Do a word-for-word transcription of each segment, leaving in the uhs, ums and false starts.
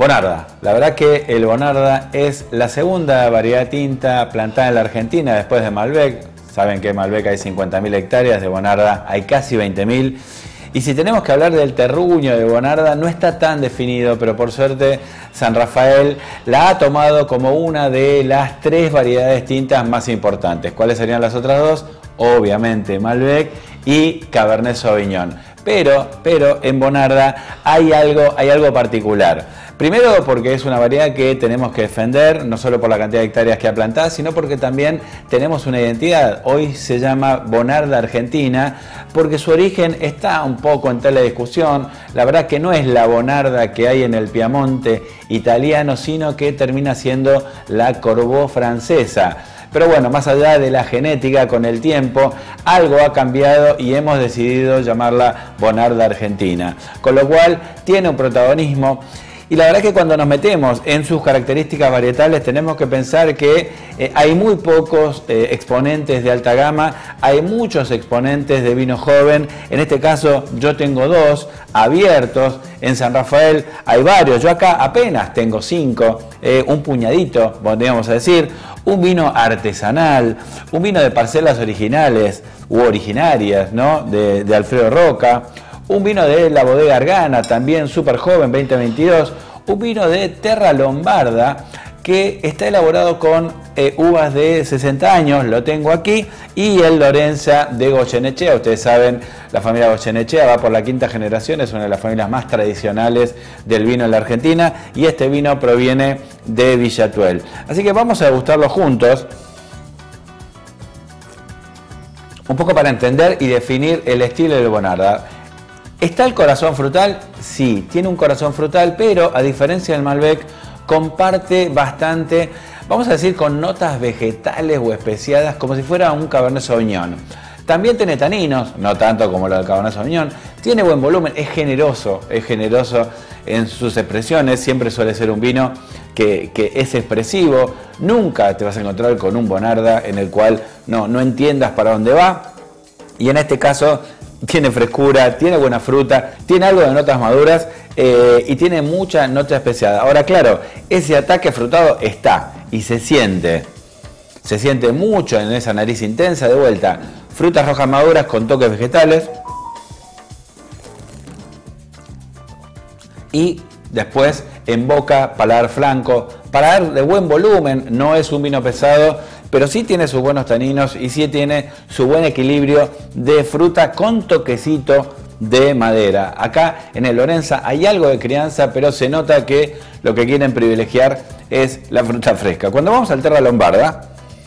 Bonarda. La verdad que el Bonarda es la segunda variedad de tinta plantada en la Argentina después de Malbec. Saben que en Malbec hay cincuenta mil hectáreas, de Bonarda hay casi veinte mil. Y si tenemos que hablar del terruño de Bonarda, no está tan definido, pero por suerte San Rafael la ha tomado como una de las tres variedades tintas más importantes. ¿Cuáles serían las otras dos? Obviamente Malbec y Cabernet Sauvignon. Pero, pero en Bonarda hay algo, hay algo particular. Primero porque es una variedad que tenemos que defender, no solo por la cantidad de hectáreas que ha plantado, sino porque también tenemos una identidad. Hoy se llama Bonarda Argentina porque su origen está un poco en tela de discusión. La verdad que no es la Bonarda que hay en el Piamonte italiano, sino que termina siendo la Corbeau francesa. Pero bueno, más allá de la genética, con el tiempo, algo ha cambiado y hemos decidido llamarla Bonarda Argentina. Con lo cual tiene un protagonismo. Y la verdad es que cuando nos metemos en sus características varietales tenemos que pensar que eh, hay muy pocos eh, exponentes de alta gama, hay muchos exponentes de vino joven. En este caso yo tengo dos abiertos, en San Rafael hay varios, yo acá apenas tengo cinco, eh, un puñadito, podríamos decir, un vino artesanal, un vino de parcelas originales u originarias, ¿no? de, de Alfredo Roca. Un vino de la bodega Argana, también súper joven, veinte veintidós. Un vino de Terra Lombarda, que está elaborado con eh, uvas de sesenta años, lo tengo aquí. Y el Lorenza de Goyenechea. Ustedes saben, la familia Goyenechea va por la quinta generación, es una de las familias más tradicionales del vino en la Argentina. Y este vino proviene de Villatuel. Así que vamos a degustarlo juntos. Un poco para entender y definir el estilo del Bonarda. ¿Está el corazón frutal? Sí, tiene un corazón frutal, pero a diferencia del Malbec, comparte bastante, vamos a decir, con notas vegetales o especiadas, como si fuera un Cabernet Sauvignon. También tiene taninos, no tanto como lo del Cabernet Sauvignon. Tiene buen volumen, es generoso, es generoso en sus expresiones. Siempre suele ser un vino que, que es expresivo. Nunca te vas a encontrar con un Bonarda en el cual no, no entiendas para dónde va. Y en este caso tiene frescura, tiene buena fruta, tiene algo de notas maduras eh, y tiene mucha nota especiada. Ahora, claro, ese ataque frutado está y se siente. Se siente mucho en esa nariz intensa. De vuelta, frutas rojas maduras con toques vegetales. Y después en boca, paladar flanco, paladar de buen volumen. No es un vino pesado, pero sí tiene sus buenos taninos y sí tiene su buen equilibrio de fruta con toquecito de madera. Acá en el Lorenza hay algo de crianza, pero se nota que lo que quieren privilegiar es la fruta fresca. Cuando vamos al Terra Lombarda,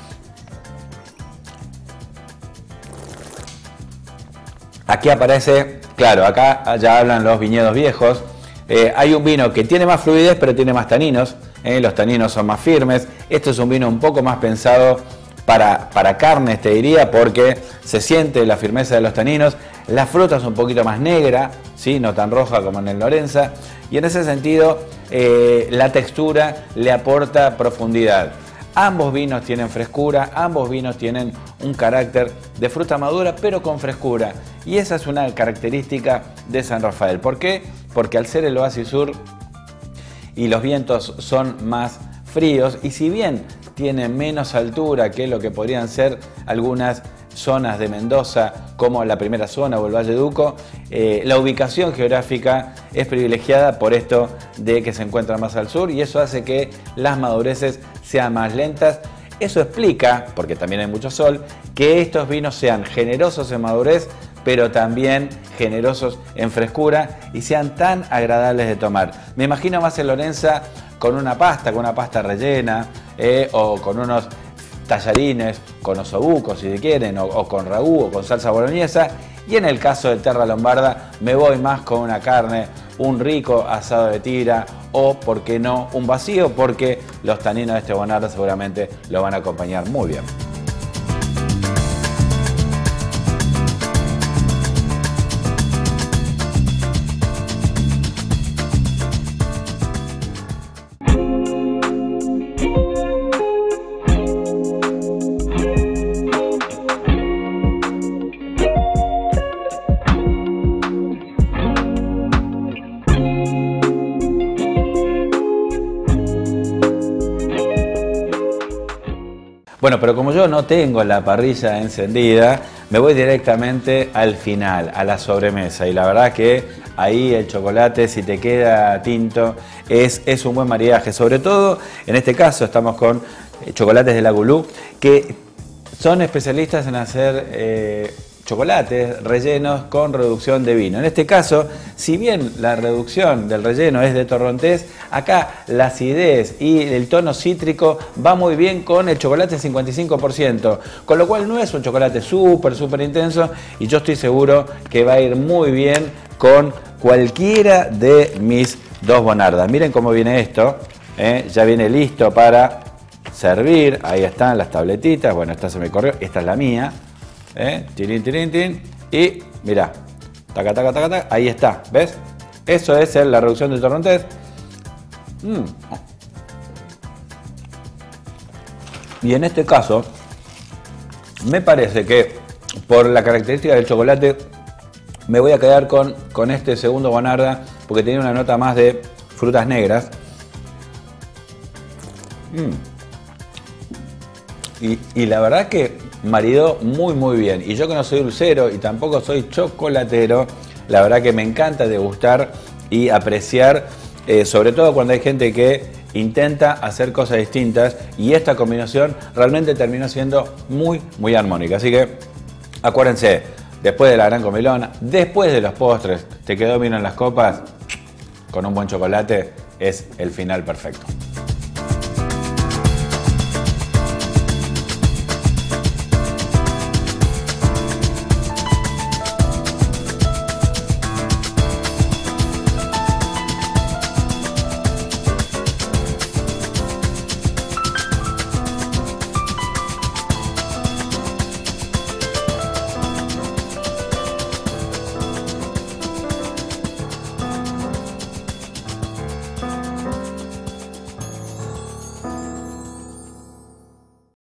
aquí aparece, claro, acá ya hablan los viñedos viejos. Eh, hay un vino que tiene más fluidez, pero tiene más taninos. Eh, los taninos son más firmes. Este es un vino un poco más pensado para, para carnes, te diría, porque se siente la firmeza de los taninos. La fruta es un poquito más negra, ¿sí? No tan roja como en el Lorenza. Y en ese sentido, eh, la textura le aporta profundidad. Ambos vinos tienen frescura, ambos vinos tienen un carácter de fruta madura, pero con frescura. Y esa es una característica de San Rafael. ¿Por qué? Porque al ser el oasis sur y los vientos son más fríos, y si bien tiene menos altura que lo que podrían ser algunas zonas de Mendoza, como la primera zona o el Valle Duco, eh, la ubicación geográfica es privilegiada por esto de que se encuentra más al sur, y eso hace que las madureces sean más lentas. Eso explica, porque también hay mucho sol, que estos vinos sean generosos en madurez, pero también generosos en frescura y sean tan agradables de tomar. Me imagino más el Lorenza con una pasta, con una pasta rellena, eh, o con unos tallarines, con osobuco si quieren, o, o con ragú, o con salsa boloñesa. Y en el caso del Terra Lombarda me voy más con una carne, un rico asado de tira, o, por qué no, un vacío, porque los taninos de este Bonarda seguramente lo van a acompañar muy bien. Bueno, pero como yo no tengo la parrilla encendida, me voy directamente al final, a la sobremesa. Y la verdad que ahí el chocolate, si te queda tinto, es, es un buen maridaje. Sobre todo, en este caso, estamos con chocolates de la Gulú, que son especialistas en hacer eh, chocolates rellenos con reducción de vino. En este caso, si bien la reducción del relleno es de torrontés, acá la acidez y el tono cítrico va muy bien con el chocolate cincuenta y cinco por ciento, con lo cual no es un chocolate súper, súper intenso, y yo estoy seguro que va a ir muy bien con cualquiera de mis dos Bonardas. Miren cómo viene esto, ¿eh? Ya viene listo para servir. Ahí están las tabletitas. Bueno, esta se me corrió, esta es la mía. ¿Eh? Tirín, tirín, tirín. Y mirá, taca, taca, taca, taca. Ahí está, ¿ves? Eso es la reducción de torrontés. Mm. Y en este caso, me parece que por la característica del chocolate, me voy a quedar con, con este segundo Bonarda, porque tiene una nota más de frutas negras. Mm. Y, y la verdad que maridó muy muy bien. Y yo que no soy dulcero y tampoco soy chocolatero, la verdad que me encanta degustar y apreciar, eh, sobre todo cuando hay gente que intenta hacer cosas distintas, y esta combinación realmente terminó siendo muy muy armónica. Así que acuérdense, después de la gran comilona, después de los postres, te quedó vino en las copas, con un buen chocolate es el final perfecto.